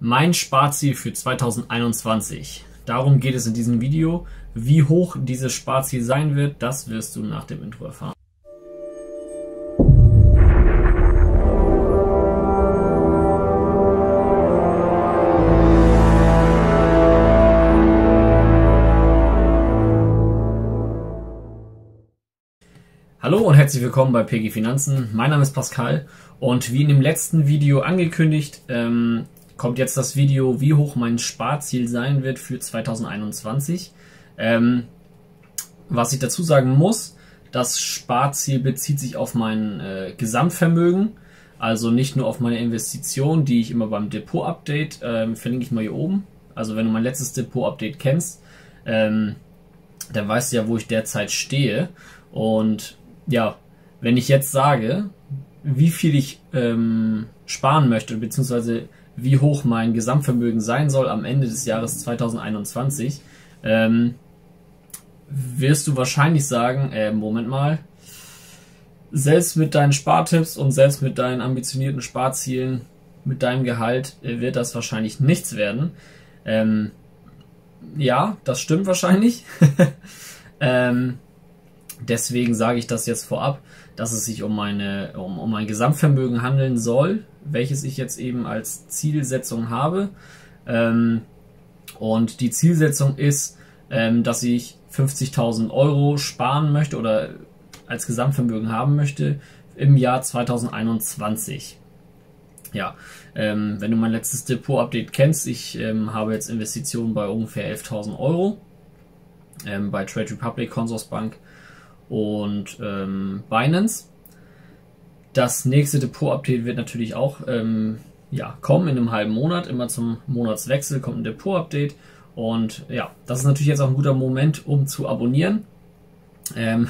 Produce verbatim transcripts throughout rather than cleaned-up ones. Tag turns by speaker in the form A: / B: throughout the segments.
A: Mein Sparziel für zweitausendeinundzwanzig. Darum geht es in diesem Video. Wie hoch dieses Sparziel sein wird, das wirst du nach dem Intro erfahren. Hallo und herzlich willkommen bei P G Finanzen. Mein Name ist Pascal und wie in dem letzten Video angekündigt, ähm, kommt jetzt das Video, wie hoch mein Sparziel sein wird für zweitausendeinundzwanzig. Ähm, was ich dazu sagen muss, das Sparziel bezieht sich auf mein äh, Gesamtvermögen, also nicht nur auf meine Investition, die ich immer beim Depot-Update, ähm, verlinke ich mal hier oben. Also wenn du mein letztes Depot-Update kennst, ähm, dann weißt du ja, wo ich derzeit stehe. Und ja, wenn ich jetzt sage, wie viel ich ähm, sparen möchte, beziehungsweise wie hoch mein Gesamtvermögen sein soll am Ende des Jahres zweitausendeinundzwanzig, ähm, wirst du wahrscheinlich sagen, äh, Moment mal, selbst mit deinen Spartipps und selbst mit deinen ambitionierten Sparzielen, mit deinem Gehalt, äh, wird das wahrscheinlich nichts werden. Ähm, ja, das stimmt wahrscheinlich. ähm, Deswegen sage ich das jetzt vorab, dass es sich um, meine, um, um mein Gesamtvermögen handeln soll, welches ich jetzt eben als Zielsetzung habe. Ähm, und die Zielsetzung ist, ähm, dass ich fünfzigtausend Euro sparen möchte oder als Gesamtvermögen haben möchte im Jahr zweitausendeinundzwanzig. Ja, ähm, wenn du mein letztes Depot-Update kennst, ich ähm, habe jetzt Investitionen bei ungefähr elftausend Euro ähm, bei Trade Republic, Consorsbank und ähm, Binance. Das nächste Depot-Update wird natürlich auch ähm, ja, kommen in einem halben Monat. Immer zum Monatswechsel kommt ein Depot-Update. Und ja, das ist natürlich jetzt auch ein guter Moment, um zu abonnieren. Ähm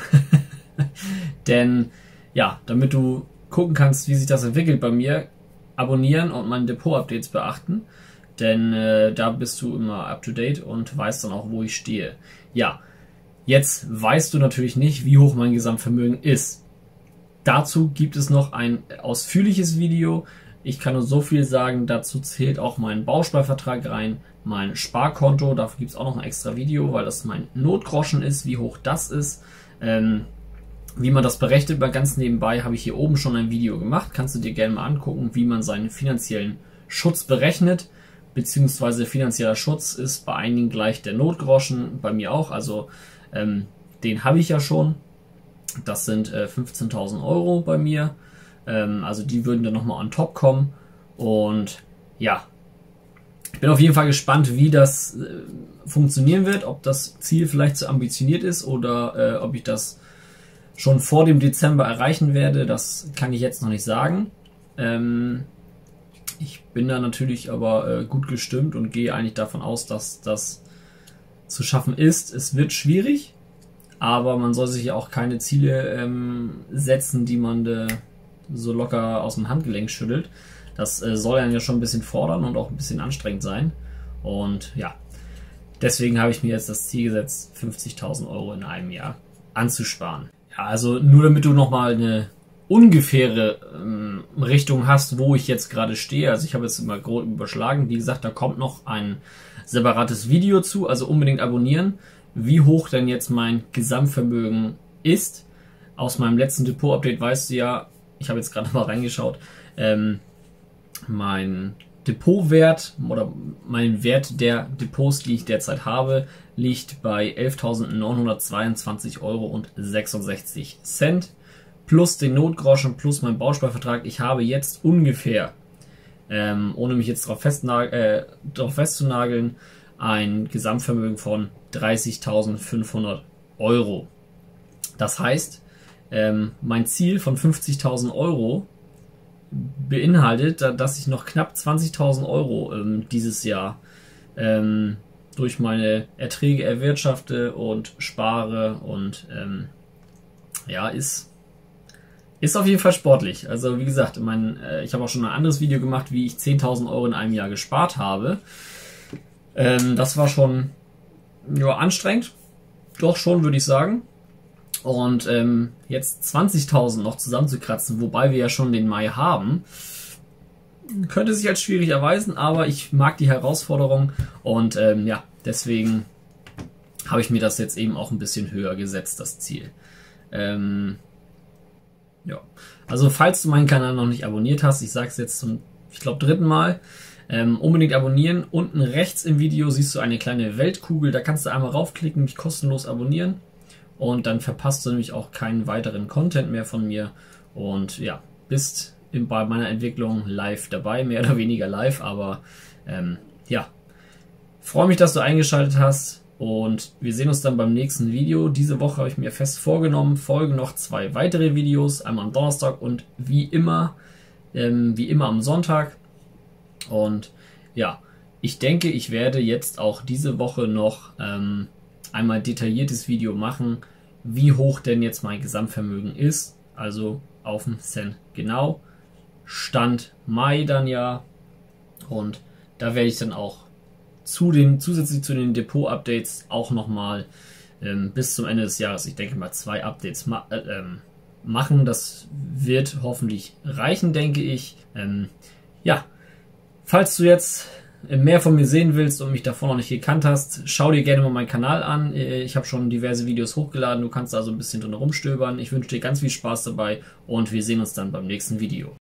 A: Denn ja, damit du gucken kannst, wie sich das entwickelt bei mir, abonnieren und meine Depot-Updates beachten. Denn äh, da bist du immer up-to-date und weißt dann auch, wo ich stehe. Ja, jetzt weißt du natürlich nicht, wie hoch mein Gesamtvermögen ist. Dazu gibt es noch ein ausführliches Video. Ich kann nur so viel sagen, dazu zählt auch mein Bausparvertrag rein, mein Sparkonto. Dafür gibt es auch noch ein extra Video, weil das mein Notgroschen ist, wie hoch das ist. Ähm, wie man das berechnet, mal ganz nebenbei habe ich hier oben schon ein Video gemacht. Kannst du dir gerne mal angucken, wie man seinen finanziellen Schutz berechnet. Beziehungsweise finanzieller Schutz ist bei einigen gleich der Notgroschen, bei mir auch. Also ähm, den habe ich ja schon. Das sind äh, fünfzehntausend Euro bei mir. Ähm, also die würden dann nochmal on top kommen. Und ja, ich bin auf jeden Fall gespannt, wie das äh, funktionieren wird. Ob das Ziel vielleicht zu ambitioniert ist oder äh, ob ich das schon vor dem Dezember erreichen werde. Das kann ich jetzt noch nicht sagen. Ähm, ich bin da natürlich aber äh, gut gestimmt und gehe eigentlich davon aus, dass das zu schaffen ist. Es wird schwierig. Aber man soll sich ja auch keine Ziele ähm, setzen, die man äh, so locker aus dem Handgelenk schüttelt. Das äh, soll einen ja schon ein bisschen fordern und auch ein bisschen anstrengend sein. Und ja, deswegen habe ich mir jetzt das Ziel gesetzt, fünfzigtausend Euro in einem Jahr anzusparen. Ja, also nur damit du nochmal eine ungefähre ähm, Richtung hast, wo ich jetzt gerade stehe. Also ich habe jetzt immer grob überschlagen. Wie gesagt, da kommt noch ein separates Video zu, also unbedingt abonnieren. Wie hoch denn jetzt mein Gesamtvermögen ist. Aus meinem letzten Depot-Update weißt du ja, ich habe jetzt gerade mal reingeschaut, ähm, mein Depotwert oder mein Wert der Depots, die ich derzeit habe, liegt bei elftausendneunhundertzweiundzwanzig Euro und sechsundsechzig Cent plus den Notgroschen plus mein Bausparvertrag. Ich habe jetzt ungefähr, ähm, ohne mich jetzt darauf äh, drauf festzunageln, ein Gesamtvermögen von dreißigtausendfünfhundert Euro. Das heißt, ähm, mein Ziel von fünfzigtausend Euro beinhaltet, dass ich noch knapp zwanzigtausend Euro ähm, dieses Jahr ähm, durch meine Erträge erwirtschafte und spare und ähm, ja, ist ist auf jeden Fall sportlich. Also wie gesagt, mein, äh, ich habe auch schon ein anderes Video gemacht, wie ich zehntausend Euro in einem Jahr gespart habe. Ähm, das war schon ja, anstrengend, doch schon, würde ich sagen. Und ähm, jetzt zwanzigtausend noch zusammenzukratzen, wobei wir ja schon den Mai haben, könnte sich als schwierig erweisen, aber ich mag die Herausforderung und ähm, ja, deswegen habe ich mir das jetzt eben auch ein bisschen höher gesetzt, das Ziel. Ähm, ja, also falls du meinen Kanal noch nicht abonniert hast, ich sage es jetzt zum, ich glaube, dritten Mal, ähm, unbedingt abonnieren. Unten rechts im Video siehst du eine kleine Weltkugel, da kannst du einmal raufklicken, mich kostenlos abonnieren und dann verpasst du nämlich auch keinen weiteren Content mehr von mir und ja, bist in, bei meiner Entwicklung live dabei, mehr oder weniger live, aber ähm, ja, freue mich, dass du eingeschaltet hast. Und wir sehen uns dann beim nächsten Video. Diese Woche habe ich mir fest vorgenommen, folgen noch zwei weitere Videos, einmal am Donnerstag und wie immer, ähm, wie immer am Sonntag. Und ja, ich denke, ich werde jetzt auch diese Woche noch ähm, einmal detailliertes Video machen, wie hoch denn jetzt mein Gesamtvermögen ist. Also auf den Cent genau. Stand Mai dann ja. Und da werde ich dann auch zu den, zusätzlich zu den Depot-Updates auch nochmal ähm, bis zum Ende des Jahres, ich denke mal, zwei Updates ma äh, ähm, machen. Das wird hoffentlich reichen, denke ich. Ähm, ja, falls du jetzt mehr von mir sehen willst und mich davor noch nicht gekannt hast, schau dir gerne mal meinen Kanal an. Ich habe schon diverse Videos hochgeladen, du kannst da so ein bisschen drin rumstöbern. Ich wünsche dir ganz viel Spaß dabei und wir sehen uns dann beim nächsten Video.